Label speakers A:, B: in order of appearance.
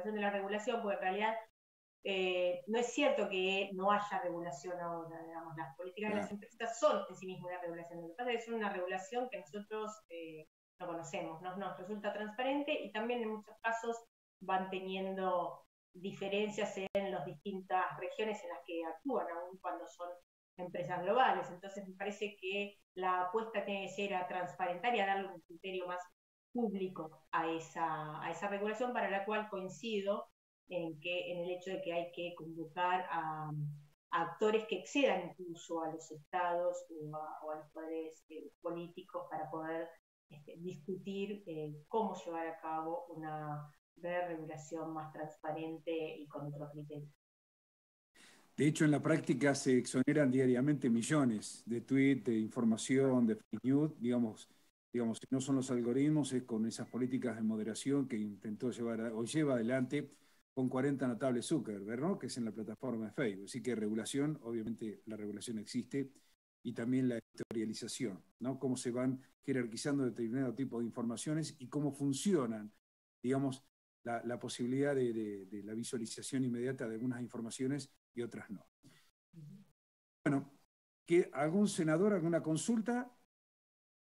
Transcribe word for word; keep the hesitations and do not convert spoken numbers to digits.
A: implementación de la regulación, porque en realidad eh, no es cierto que no haya regulación ahora, digamos, las políticas de las empresas son en sí mismas una regulación, lo que pasa es que es una regulación que nosotros eh, no conocemos, ¿no? Nos resulta transparente y también en muchos casos van teniendo diferencias en las distintas regiones en las que actúan, aun cuando son empresas globales. Entonces me parece que la apuesta tiene que ser a transparentar y a darle un criterio más público a esa, a esa regulación, para la cual coincido en, que, en el hecho de que hay que convocar a, a actores que excedan incluso a los estados o a, o a los poderes eh, políticos para poder este, discutir eh, cómo llevar a cabo una regulación más transparente y con otros criterios.
B: De hecho, en la práctica se exoneran diariamente millones de tweets, de información, de fake news, digamos, digamos, si no son los algoritmos, es con esas políticas de moderación que intentó llevar a, o lleva adelante con cuarenta notables Zuckerberg, ¿no? Que es en la plataforma de Facebook. Así que regulación, obviamente la regulación existe, y también la editorialización, ¿no? Cómo se van jerarquizando determinado tipo de informaciones y cómo funcionan, digamos, la, la posibilidad de, de, de la visualización inmediata de algunas informaciones y otras no. Bueno, ¿que algún senador, alguna consulta?